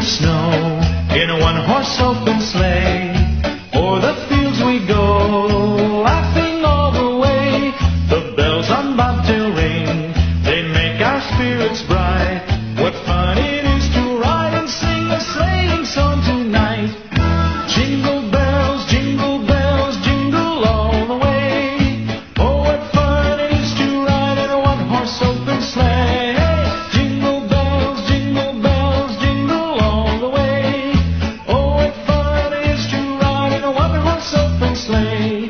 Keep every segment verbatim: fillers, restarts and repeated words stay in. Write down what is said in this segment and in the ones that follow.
snow in a one-horse open sleigh. O'er the fields we go, laughing all the way. The bells on bobtail ring, they make our spirits bright. What fun it is to ride and sing a sleighing song tonight. Jingle bells, jingle bells, jingle all the way. Oh, what fun it is to ride in a one-horse open sleigh. Jingle bells, jingle bells, jingle all the way. Oh, what fun it is to ride in a one-horse open sleigh.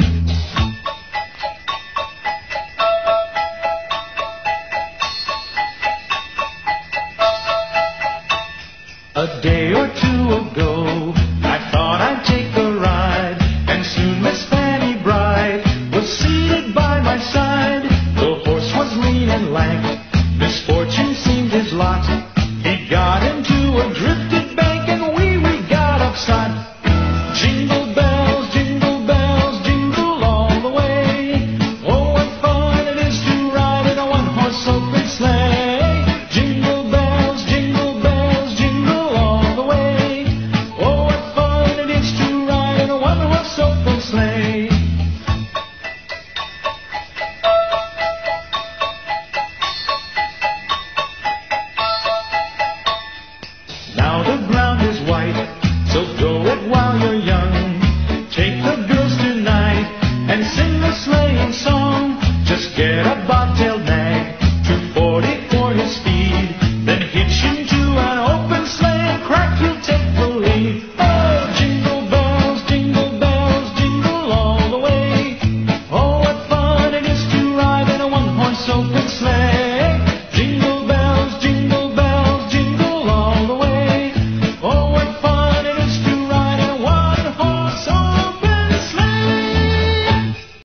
A day or two ago, I thought I'd take a ride, and soon Miss Fanny Bride was seated by my side. The horse was lean and lank, misfortune seemed his lot. He got into a drifted bank, and we, we got upset. Jingle bells, jingle bells, jingle all the way. Oh, what fun it is to ride in a one-horse open sleigh. Jingle bells, jingle bells, jingle all the way. Oh, what fun it is to ride in a one-horse open sleigh.